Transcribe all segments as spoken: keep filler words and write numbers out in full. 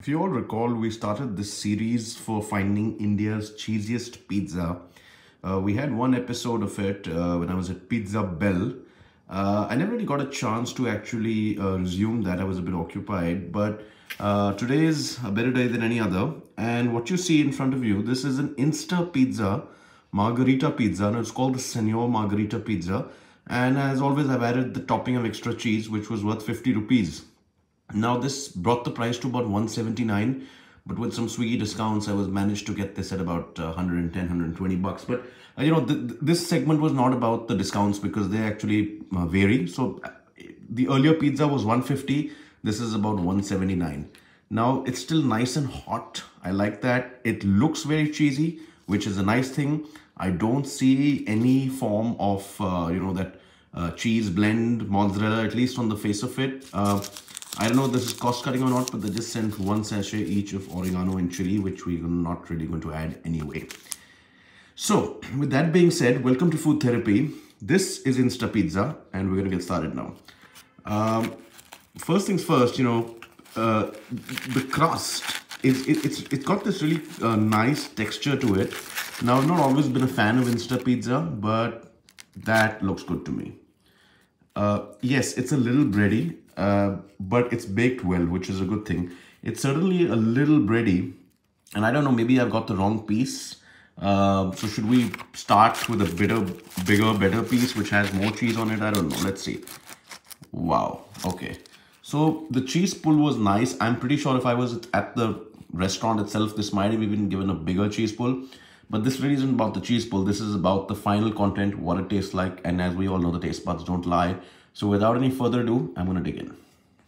If you all recall, we started this series for finding India's cheesiest pizza. Uh, we had one episode of it uh, when I was at Pizza Bell. Uh, I never really got a chance to actually uh, resume that. I was a bit occupied, but uh, today is a better day than any other. And what you see in front of you, this is an Insta Pizza, Margherita Pizza. And it's called the Senor Margherita Pizza. And as always, I've added the topping of extra cheese, which was worth fifty rupees. Now this brought the price to about one seventy-nine, but with some Swiggy discounts, I was managed to get this at about uh, one ten, one twenty bucks. But uh, you know, th th this segment was not about the discounts because they actually uh, vary. So uh, the earlier pizza was one fifty. This is about one seventy-nine. Now it's still nice and hot. I like that. It looks very cheesy, which is a nice thing. I don't see any form of uh, you know that uh, cheese blend mozzarella, at least on the face of it. Uh, I don't know if this is cost cutting or not, but they just sent one sachet each of oregano and chili, which we're not really going to add anyway. So with that being said, welcome to Food Therapy. This is Insta Pizza and we're going to get started now. Um, first things first, you know, uh, the crust, is it, it's, it's got this really uh, nice texture to it. Now, I've not always been a fan of Insta Pizza, but that looks good to me. Uh, yes, it's a little bready, uh, but it's baked well, which is a good thing. It's certainly a little bready, and I don't know, maybe I've got the wrong piece. Uh, so should we start with a bigger, bigger, better piece, which has more cheese on it? I don't know. Let's see. Wow. Okay. So the cheese pull was nice. I'm pretty sure if I was at the restaurant itself, this might have even given a bigger cheese pull. But this really isn't about the cheese pull. This is about the final content, what it tastes like. And as we all know, the taste buds don't lie. So without any further ado, I'm going to dig in.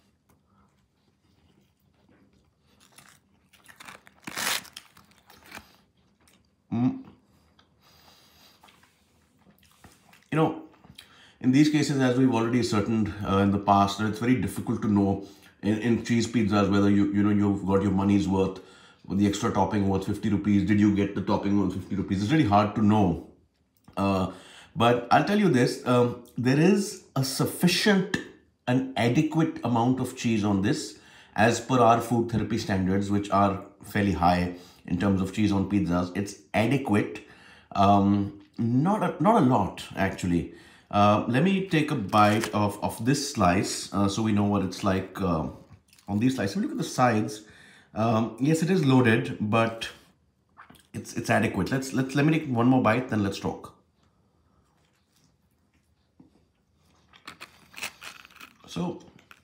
Mm. You know, in these cases, as we've already ascertained uh, in the past, that it's very difficult to know in, in cheese pizzas whether you you know you've got your money's worth with the extra topping worth fifty rupees. Did you get the topping worth fifty rupees? It's really hard to know. Uh, but I'll tell you this, um, there is a sufficient, an adequate amount of cheese on this as per our Food Therapy standards, which are fairly high in terms of cheese on pizzas. It's adequate, um, not, a, not a lot actually. Uh, let me take a bite of, of this slice uh, so we know what it's like uh, on these slices. Look at the sides. Um, yes, it is loaded, but it's it's adequate. Let's let's let me take one more bite, then let's talk. So,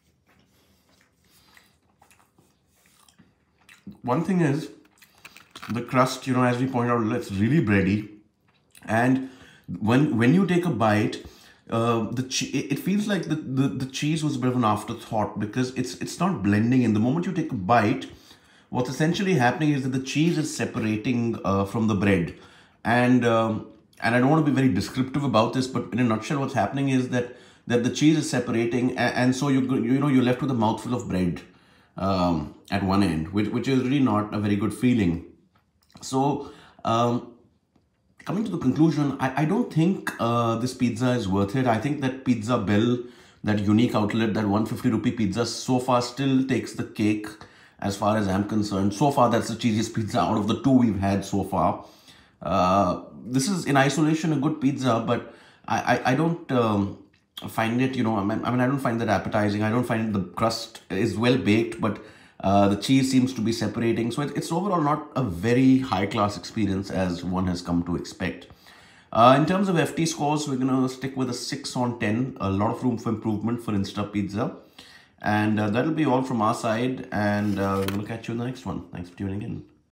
one thing is the crust. You know, as we pointed out, it's really bready, and when when you take a bite, uh, the che it feels like the, the the cheese was a bit of an afterthought because it's it's not blending in. The moment you take a bite, what's essentially happening is that the cheese is separating uh, from the bread. And um, and I don't want to be very descriptive about this, but in a nutshell, what's happening is that that the cheese is separating, and, and so you you know you're left with a mouthful of bread um, at one end, which which is really not a very good feeling. So um, coming to the conclusion, I, I don't think uh, this pizza is worth it. I think that Pizza Bell, that unique outlet, that one fifty rupee pizza, so far still takes the cake. As far as I'm concerned, so far that's the cheesiest pizza out of the two we've had so far. Uh, this is in isolation a good pizza, but I I, I don't um, find it, you know, I mean, I mean I don't find that appetizing. I don't find the crust is well baked, but uh, the cheese seems to be separating. So it, it's overall not a very high class experience as one has come to expect. Uh, in terms of F T scores, we're gonna stick with a six on ten. A lot of room for improvement for Insta Pizza. And uh, that'll be all from our side, and uh, we'll catch you in the next one. Thanks for tuning in.